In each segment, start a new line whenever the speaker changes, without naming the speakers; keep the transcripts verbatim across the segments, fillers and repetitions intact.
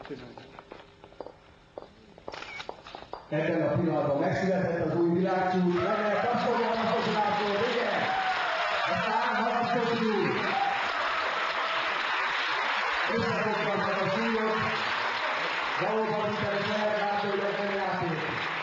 Ebben a pillanatban megszületett az új világcsúcs, meg lehet tapsolni a naposulástól, ugye? Aztán haraszkodjunk! Összefoglaltak a súlyok, valóban hiteles lehet látni, hogy ez nem játék.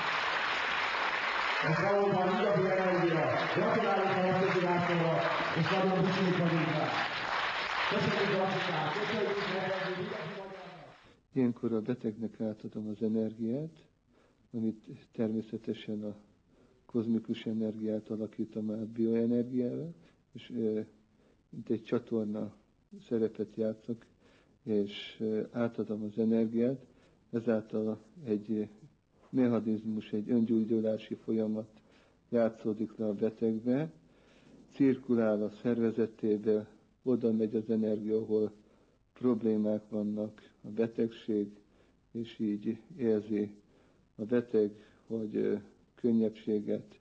Ez valóban igazi energia. Gratulálunk a naposulástól, és nagyon büszkék vagyunk rá. Köszönjük a napokát, köszönjük neked, hogy igazi magyarnak.
Ilyenkor a betegnek átadom az energiát, amit természetesen a kozmikus energiát alakítom át bioenergiára, és e, mint egy csatorna szerepet játszok, és e, átadom az energiát, ezáltal egy mechanizmus, egy öngyógyulási folyamat játszódik le a betegbe, cirkulál a szervezetébe, oda megy az energia, ahol problémák vannak, a betegség, és így érzi a beteg, hogy könnyebbséget,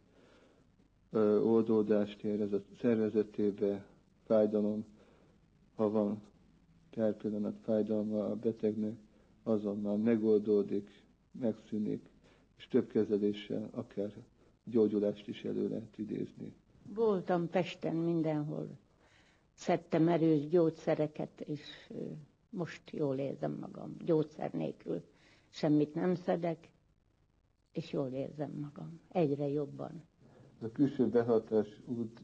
oldódást érez a szervezetébe, fájdalom, ha van per pillanat fájdalma a betegnek, azonnal megoldódik, megszűnik, és több kezeléssel akár gyógyulást is elő lehet idézni.
Voltam Pesten mindenhol, szedtem erős gyógyszereket, és most jól érzem magam, gyógyszer nélkül. Semmit nem szedek, és jól érzem magam, egyre jobban.
A külső behatás út,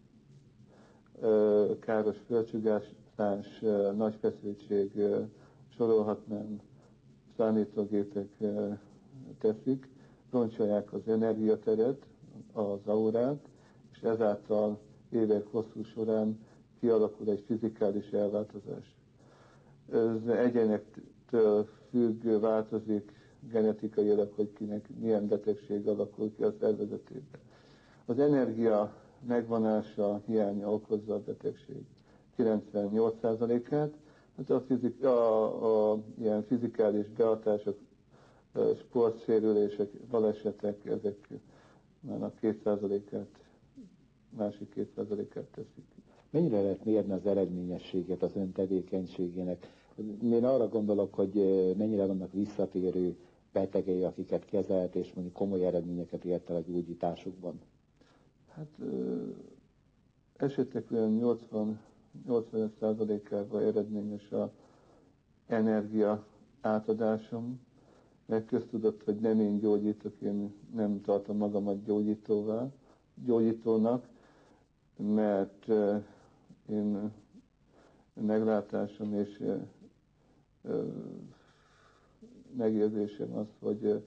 káros földsugárzás, nagy feszültség, sorolhatnám, számítógépek teszik, roncsolják az energiateret, az aurát, és ezáltal évek hosszú során kialakul egy fizikális elváltozás. Ez egyenektől függ, változik genetikailag, hogy kinek milyen betegség alakul ki a szervezetében. Az energia megvonása, hiánya okozza a betegség kilencvennyolc százalékát, hát a, fizik, a, a ilyen fizikális behatások, sportsérülések, balesetek, ezek már a két százalékát, másik két százalékát teszik.
Mennyire lehet mérni az eredményességet az ön tevékenységének? Én arra gondolok, hogy mennyire vannak visszatérő betegei, akiket kezelt, és mondjuk komoly eredményeket ért el a gyógyításukban.
Hát ö, esetek olyan nyolcvan-nyolcvanöt százalékában eredményes az energia átadásom, mert köztudott, hogy nem én gyógyítok, én nem tartom magamat gyógyítóvá, gyógyítónak, mert ö, én meglátásom és ö, ö, megérzésem az, hogy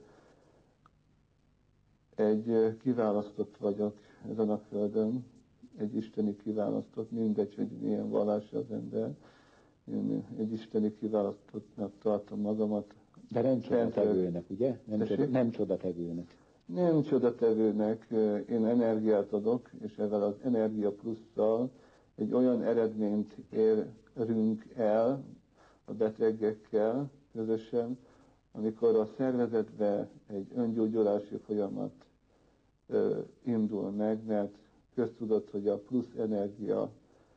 egy kiválasztott vagyok ezen a földön, egy isteni kiválasztott, mindegy, hogy milyen vallása az ember. Én egy isteni kiválasztottnak tartom magamat.
De nem csodatevőnek, ugye? Nem, csoda, nem csodatevőnek.
Nem csodatevőnek, én energiát adok, és ezzel az energia plusszal egy olyan eredményt érünk el a betegekkel közösen, amikor a szervezetbe egy öngyógyulási folyamat ö, indul meg, mert köztudott, hogy a plusz energia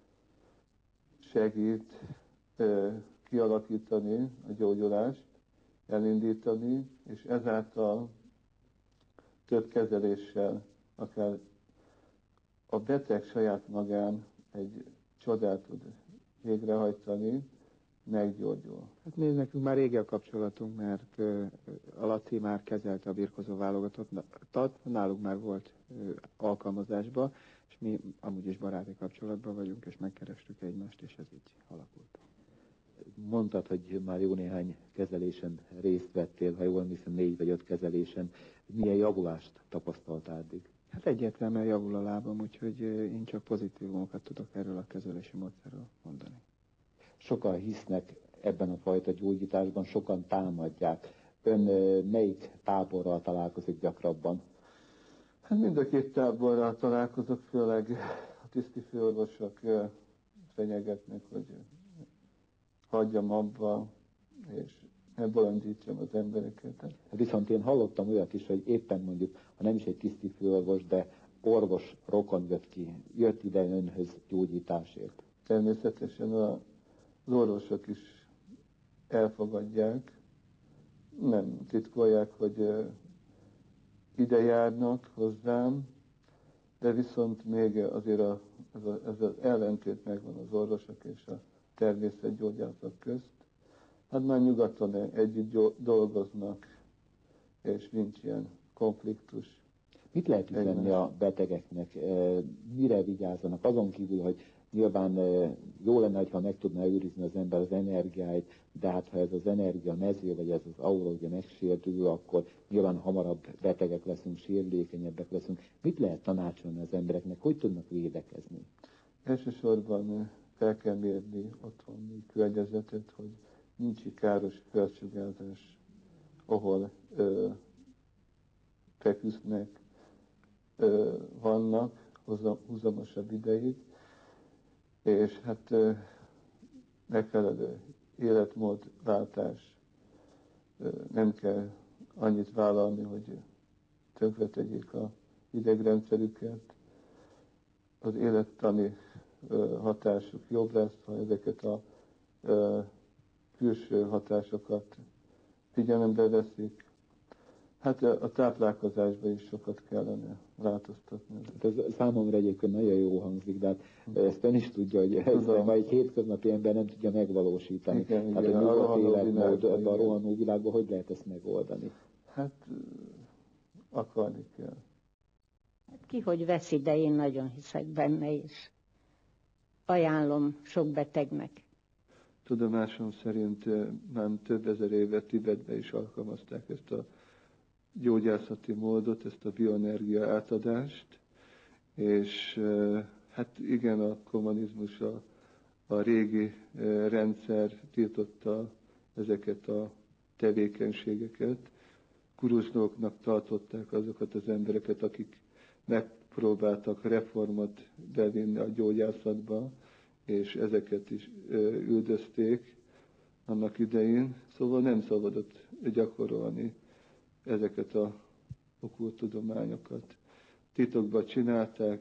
segít ö, kialakítani a gyógyulást, elindítani, és ezáltal több kezeléssel, akár a beteg saját magán egy csodát tud végrehajtani, meggyógyul.
Hát nézd, nekünk már régi a kapcsolatunk, mert uh, a Laci már kezelte a birkozó válogatottat, náluk már volt uh, alkalmazásban, és mi amúgy is baráti kapcsolatban vagyunk, és megkerestük egymást, és ez így alakult.
Mondtad, hogy már jó néhány kezelésen részt vettél, ha jól hiszem, négy vagy öt kezelésen. Milyen javulást tapasztaltál eddig?
Hát egyértelműen javul a lábam, úgyhogy én csak pozitívumokat tudok erről a kezelési módszerről mondani.
Sokan hisznek ebben a fajta gyógyításban, sokan támadják. Ön melyik táborral találkozik gyakrabban?
Hát mind a két táborral találkozok, főleg a tisztifőorvosok fenyegetnek, hogy hagyjam abba, és elbolondítsam az embereket.
Viszont én hallottam olyat is, hogy éppen mondjuk, ha nem is egy tisztifőorvos, de orvos rokon jött ki, jött ide önhöz gyógyításért.
Természetesen az orvosok is elfogadják, nem titkolják, hogy ide járnak hozzám, de viszont még azért a, ez, a, ez az ellentét megvan az orvosok és a természetgyógyászok közt. Hát már nyugaton együtt dolgoznak, és nincs ilyen konfliktus.
Mit lehet üzenni a betegeknek? Mire vigyázzanak? Azon kívül, hogy nyilván jó lenne, ha meg tudná őrizni az ember az energiáit, de hát ha ez az energia mező, vagy ez az aura ugye megsértül, akkor nyilván hamarabb betegek leszünk, sérülékenyebbek leszünk. Mit lehet tanácsolni az embereknek? Hogy tudnak védekezni?
Elsősorban fel kell mérni otthoni környezetet, hogy nincs káros felsugárzás, ahol ö, feküsznek, ö, vannak húzamosabb ideig, és hát ö, megfelelő életmódváltás, ö, nem kell annyit vállalni, hogy tönkretegyék a idegrendszerüket. Az élettani ö, hatásuk jobb lesz, ha ezeket a ö, külső hatásokat figyelembe veszik. Hát a táplálkozásban is sokat kellene változtatni.
Hát ez számomra egyébként nagyon jó hangzik, de hát ezt ön is tudja, hogy ezt a mai hétköznapi ember nem tudja megvalósítani.
Igen,
hát
igen,
a nyugodt életmódban, a
igen.
rohanó világban hogy lehet ezt megoldani?
Hát akarni kell.
Hát ki, hogy vesz ide, én nagyon hiszek benne, és ajánlom sok betegnek.
Tudomásom szerint már több ezer éve Tibetben is alkalmazták ezt a gyógyászati módot, ezt a bioenergia átadást, és hát igen, a kommunizmus, a, a régi rendszer tiltotta ezeket a tevékenységeket. Kurusnóknak tartották azokat az embereket, akik megpróbáltak reformot bevinni a gyógyászatba, és ezeket is üldözték annak idején. Szóval nem szabadott gyakorolni ezeket a okkult tudományokat. Titokban csinálták,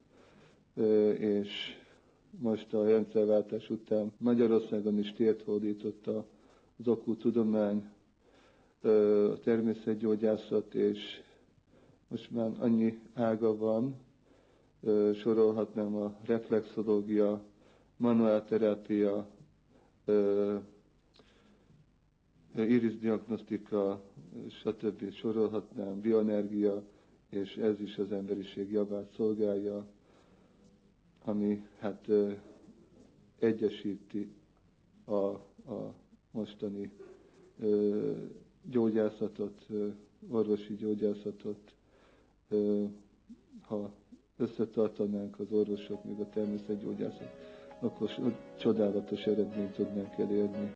és most a rendszerváltás után Magyarországon is tért hódította az okkult tudomány, a természetgyógyászat, és most már annyi ága van, sorolhatnám a reflexológia, manuálterápia, irisdiagnosztika, stb. Sorolhatnám, bioenergia, és ez is az emberiség javát szolgálja, ami hát egyesíti a, a mostani gyógyászatot, orvosi gyógyászatot. Ha összetartanánk az orvosok, még a természetgyógyászat, akkor csodálatos eredményt tudnánk elérni.